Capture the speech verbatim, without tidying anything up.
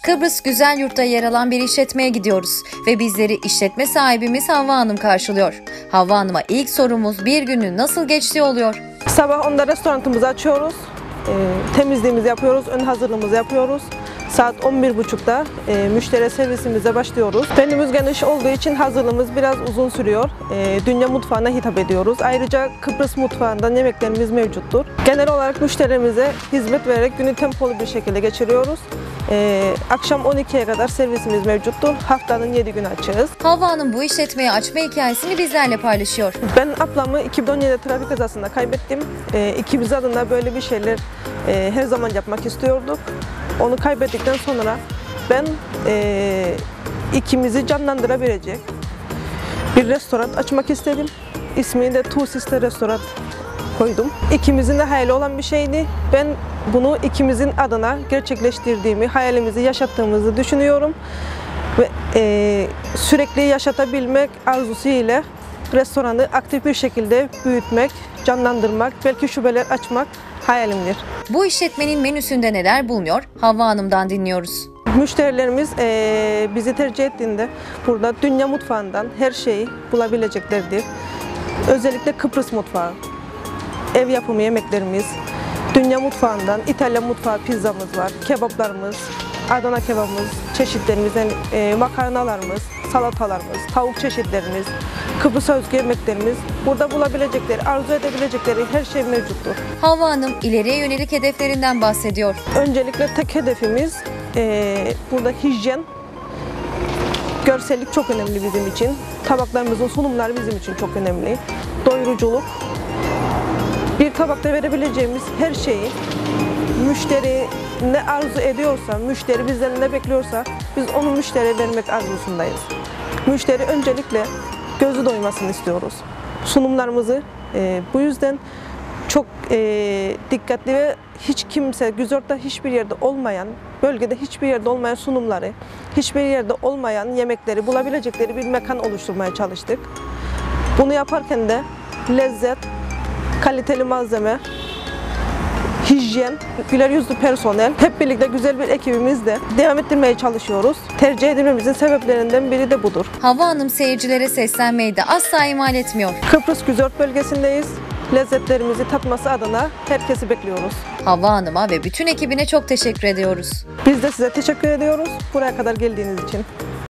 Kıbrıs Güzelyurt'ta yer alan bir işletmeye gidiyoruz ve bizleri işletme sahibimiz Havva Hanım karşılıyor. Havva Hanım'a ilk sorumuz bir günün nasıl geçtiği oluyor. Sabah onda restoranımızı açıyoruz, e, temizliğimizi yapıyoruz, ön hazırlığımızı yapıyoruz. Saat on bir buçukta e, müşteri servisimize başlıyoruz. Menümüz geniş olduğu için hazırlığımız biraz uzun sürüyor. E, dünya mutfağına hitap ediyoruz. Ayrıca Kıbrıs mutfağından yemeklerimiz mevcuttur. Genel olarak müşterimize hizmet vererek günü tempolu bir şekilde geçiriyoruz. E, akşam on ikiye kadar servisimiz mevcuttur. Haftanın yedi günü açığız. Havva Hanım bu işletmeyi açma hikayesini bizlerle paylaşıyor. Ben ablamı iki bin on yedi trafik kazasında kaybettim. E, ikimiz adına böyle bir şeyler e, her zaman yapmak istiyorduk. Onu kaybettikten sonra ben e, ikimizi canlandırabilecek bir restoran açmak istedim. İsmini de Two Sister Restoran koydum. İkimizin de hayali olan bir şeydi. Ben bunu ikimizin adına gerçekleştirdiğimi, hayalimizi yaşattığımızı düşünüyorum. Ve e, sürekli yaşatabilmek arzusuyla restoranı aktif bir şekilde büyütmek, canlandırmak, belki şubeler açmak hayalimdir. Bu işletmenin menüsünde neler bulunuyor? Havva Hanım'dan dinliyoruz. Müşterilerimiz e, bizi tercih ettiğinde burada dünya mutfağından her şeyi bulabileceklerdir. Özellikle Kıbrıs mutfağı, ev yapımı yemeklerimiz, dünya mutfağından İtalyan mutfağı pizzamız var, kebaplarımız, Adana kebabımız, çeşitlerimiz, yani, e, makarnalarımız, salatalarımız, tavuk çeşitlerimiz, Kıbrıs özgü yemeklerimiz, burada bulabilecekleri, arzu edebilecekleri her şey mevcuttur. Havva Hanım ileriye yönelik hedeflerinden bahsediyor. Öncelikle tek hedefimiz e, burada hijyen, görsellik çok önemli bizim için. Tabaklarımızın sunumları bizim için çok önemli. Doyuruculuk, bir tabakta verebileceğimiz her şeyi müşteri ne arzu ediyorsa, müşteri bizden ne bekliyorsa biz onu müşteriye vermek arzusundayız. Müşteri öncelikle gözü doymasını istiyoruz. Sunumlarımızı e, bu yüzden çok e, dikkatli ve hiç kimse, Güzört'te hiçbir yerde olmayan, bölgede hiçbir yerde olmayan sunumları, hiçbir yerde olmayan yemekleri bulabilecekleri bir mekan oluşturmaya çalıştık. Bunu yaparken de lezzet, kaliteli malzeme, hijyen, güler yüzlü personel, hep birlikte güzel bir ekibimizle devam ettirmeye çalışıyoruz. Tercih edilmemizin sebeplerinden biri de budur. Havva Hanım seyircilere seslenmeyi de asla ihmal etmiyor. Kıbrıs Güzört bölgesindeyiz. Lezzetlerimizi tatması adına herkesi bekliyoruz. Havva Hanım'a ve bütün ekibine çok teşekkür ediyoruz. Biz de size teşekkür ediyoruz buraya kadar geldiğiniz için.